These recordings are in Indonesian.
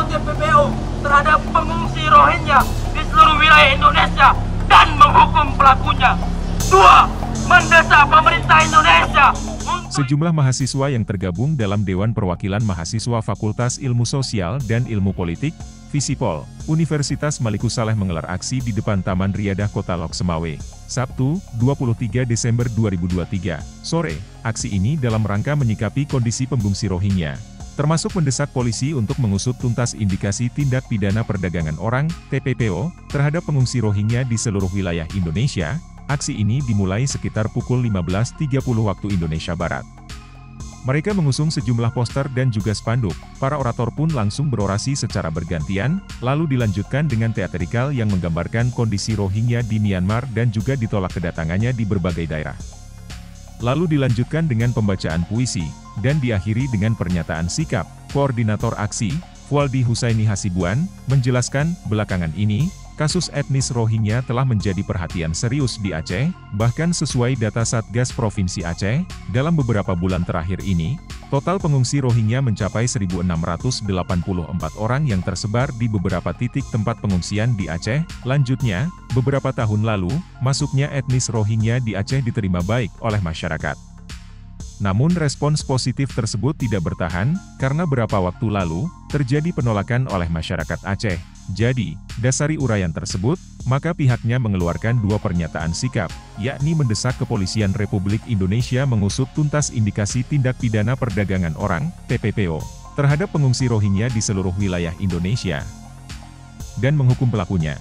TPPO terhadap pengungsi Rohingya di seluruh wilayah Indonesia dan menghukum pelakunya. 2. Mendesak pemerintah Indonesia. Sejumlah mahasiswa yang tergabung dalam Dewan Perwakilan Mahasiswa Fakultas Ilmu Sosial dan Ilmu Politik, Visipol, Universitas Malikussaleh menggelar aksi di depan Taman Riyadah Kota Lok Semawe, Sabtu, 23 Desember 2023, sore. Aksi ini dalam rangka menyikapi kondisi pengungsi Rohingya, termasuk mendesak polisi untuk mengusut tuntas indikasi tindak pidana perdagangan orang, TPPO, terhadap pengungsi Rohingya di seluruh wilayah Indonesia. Aksi ini dimulai sekitar pukul 15.30 waktu Indonesia Barat. Mereka mengusung sejumlah poster dan juga spanduk. Para orator pun langsung berorasi secara bergantian, lalu dilanjutkan dengan teatrikal yang menggambarkan kondisi Rohingya di Myanmar dan juga ditolak kedatangannya di berbagai daerah. Lalu dilanjutkan dengan pembacaan puisi, dan diakhiri dengan pernyataan sikap. Koordinator aksi, Fualdi Husaini Hasibuan, menjelaskan, belakangan ini, kasus etnis Rohingya telah menjadi perhatian serius di Aceh, bahkan sesuai data Satgas Provinsi Aceh, dalam beberapa bulan terakhir ini, total pengungsi Rohingya mencapai 1.684 orang yang tersebar di beberapa titik tempat pengungsian di Aceh. Lanjutnya, beberapa tahun lalu, masuknya etnis Rohingya di Aceh diterima baik oleh masyarakat. Namun respons positif tersebut tidak bertahan, karena beberapa waktu lalu, terjadi penolakan oleh masyarakat Aceh. Jadi, dasari uraian tersebut, maka pihaknya mengeluarkan dua pernyataan sikap, yakni mendesak Kepolisian Republik Indonesia mengusut tuntas indikasi tindak pidana perdagangan orang, TPPO, terhadap pengungsi Rohingya di seluruh wilayah Indonesia, dan menghukum pelakunya.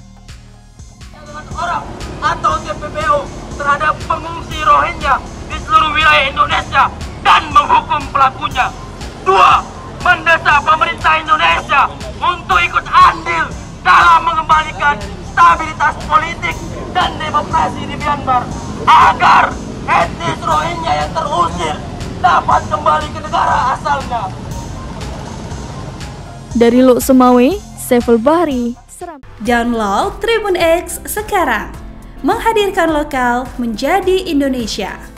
Orang atau TPPO terhadap pengungsi Rohingya di seluruh wilayah Indonesia dan menghukum pelakunya. 2. Mendesak pemerintah Indonesia untuk ikut andil dalam mengembalikan stabilitas politik dan demokrasi di Myanmar agar etnis Rohingya yang terusir dapat kembali ke negara asalnya. Dari Lok Semawe, Saiful Bahri, Seram. Download Tribun X sekarang, menghadirkan lokal menjadi Indonesia.